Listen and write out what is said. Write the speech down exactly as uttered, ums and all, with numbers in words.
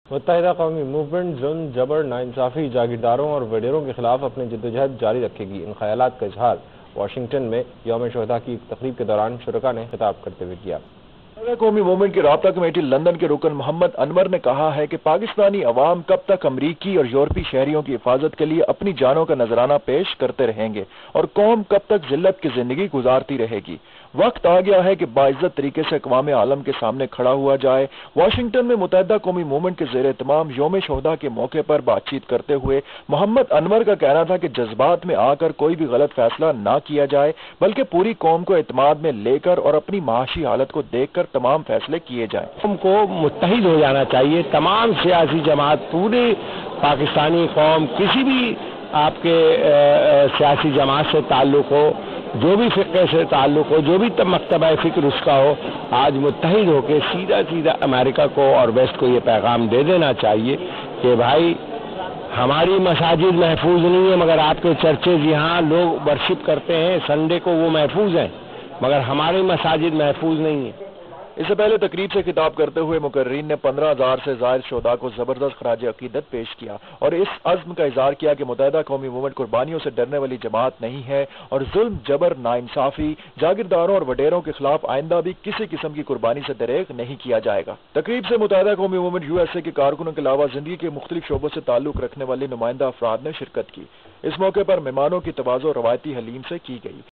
متحدہ قومی موومنٹ ظلم، جبر، ناانصافی، جاگیرداروں اور وڈیروں کے خلاف اپنی جدوجہد جاری رکھے گی۔ ان خیالات کا اظہار واشنگٹن میں یوم شہداء کی ایک تقریب کے دوران شرکاء نے خطاب کرتے ہوئے کیا۔ متحدہ قومی موومنٹ کی رابطہ کمیٹی لندن کے رکن محمد انور نے کہا ہے کہ پاکستانی عوام کب تک امریکی اور یورپی شہریوں کی حفاظت کے لیے اپنی جانوں کا نذرانہ پیش کرتے رہیں گے اور قوم کب تک ذلت کی زندگی گزارتی رہے گی۔ وقت آ گیا ہے کہ باعزت طریقے سے اقوام عالم کے سامنے کھڑا ہوا جائے۔ واشنگٹن میں متحدہ قومی موومنٹ کے زیر اہتمام یوم شہداء کے موقع پر بات چیت کرتے ہوئے محمد انور کا کہنا تھا کہ جذبات میں آ کر کوئی بھی غلط فیصلہ نہ کیا جائے، بلکہ پوری قوم کو اعتماد میں لے کر اور اپنی معاشی حالت کو دیکھ کر تمام فیصلے کیے جائیں۔ قوم کو متحد ہو جانا چاہیے، تمام سیاسی جماعت، پوری پاکستانی قوم، کسی بھی آپ کے سیاسی جماعت سے تعلق ہو، جو بھی فقہ سے تعلق ہو، جو بھی مکتبہ فکر اس کا ہو، آج متحد ہو کے سیدھا سیدھا امریکہ کو اور ویسٹ کو یہ پیغام دے دینا چاہیے کہ بھائی ہماری مساجد محفوظ نہیں ہے، مگر آپ کے چرچز یہاں لوگ ورشپ کرتے ہیں سنڈے کو، وہ محفوظ ہیں، مگر ہماری مساجد محفوظ نہیں ہیں۔ اس سے پہلے تقریب سے خطاب کرتے ہوئے مقررین نے پندرہ ہزار سے زائد شہداء کو زبردست خراج عقیدت پیش کیا اور اس عزم کا اظہار کیا کہ متحدہ قومی موومنٹ قربانیوں سے ڈرنے والی جماعت نہیں ہے اور ظلم، جبر، ناانصافی، جاگیرداروں اور وڈیروں کے خلاف آئندہ بھی کسی قسم کی قربانی سے دریغ نہیں کیا جائے گا۔ تقریب سے متحدہ قومی موومنٹ یو ایس اے کے کارکنوں کے علاوہ زندگی کے مختلف شعبوں سے تعلق رکھنے والے نمائندہ افراد نے شرکت کی۔ اس موقع پر مہمانوں کی تواضع روایتی حلیم سے کی گئی۔